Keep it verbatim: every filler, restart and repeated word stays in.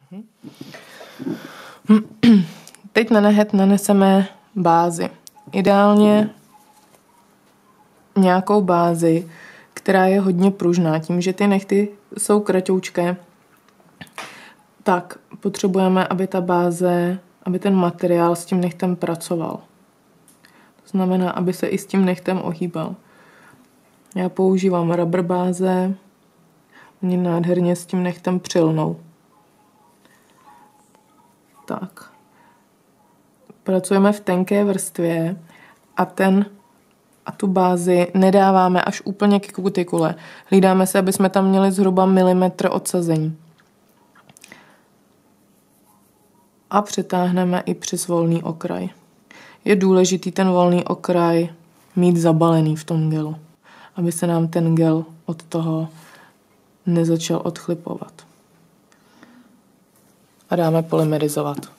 Teď na nehet naneseme bázi. Ideálně nějakou bázi, která je hodně pružná. Tím, že ty nehty jsou kratoučké, tak potřebujeme, aby ta báze, aby ten materiál s tím nehtem pracoval. To znamená, aby se i s tím nehtem ohýbal. Já používám rubber báze, oni nádherně s tím nehtem přilnou. Tak. Pracujeme v tenké vrstvě a ten a tu bázi nedáváme až úplně k kutikule. Hlídáme se, aby jsme tam měli zhruba milimetr odsazení. A přetáhneme i přes volný okraj. Je důležitý ten volný okraj mít zabalený v tom gelu, aby se nám ten gel od toho nezačal odchlipovat. A dáme polymerizovat.